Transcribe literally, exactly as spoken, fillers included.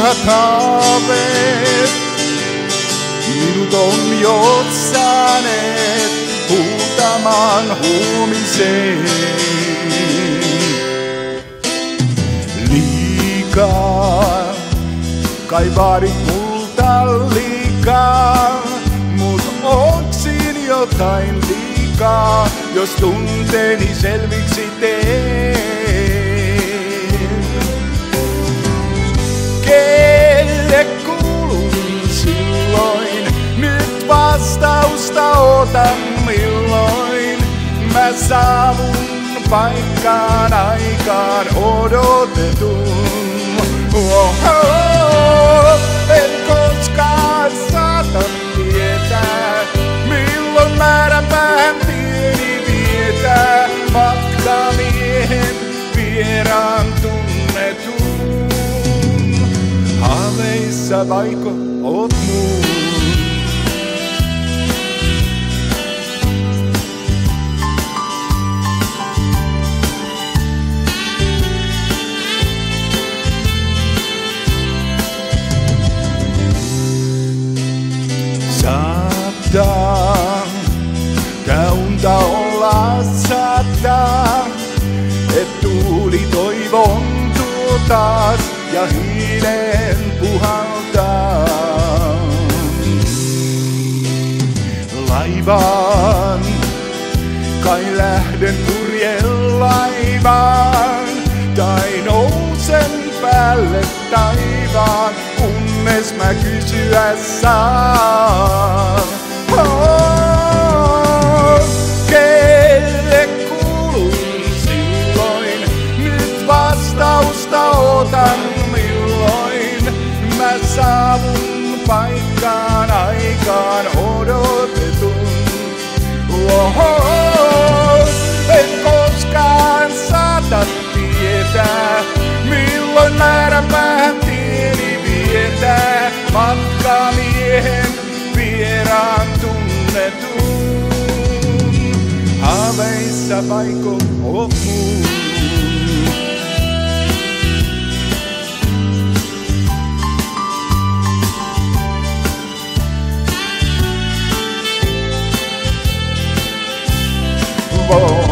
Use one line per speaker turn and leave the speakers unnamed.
vanhat haaveet minut on jo saaneet huutamaan huomiseen. Liikaa kai vaadit multa liikaa, mut oksin jotain liikaa, jos tunteeni selviksi teen. Kelle kuulun silloin? Nyt vastausta otan milloin. Mä saavun paikkaan aikaan odotetun. Oho, en koskaan saata tietää, milloin määränpään tieni vietää matkamiehen vieraan tunnetun. Haaveissa vaiko oot muun? Saattaa tää unta olla saattaa, et tuuli toivontuu taas ja hiileen puhaltaa. Laivaan kai lähden purjen laivaan, tai nousen päälle taivaan, kunnes mä kysyä saan. Oh, kelle kuulun silloin? Nyt vastausta otan milloin. Mä saavun paikkaan aikaan odotetun. Oho, en koskaan saata tietää, milloin määränpään tieni vietää matkamiehen vieraan tunnetun. Haaveissa vaiko oot muun? Oh.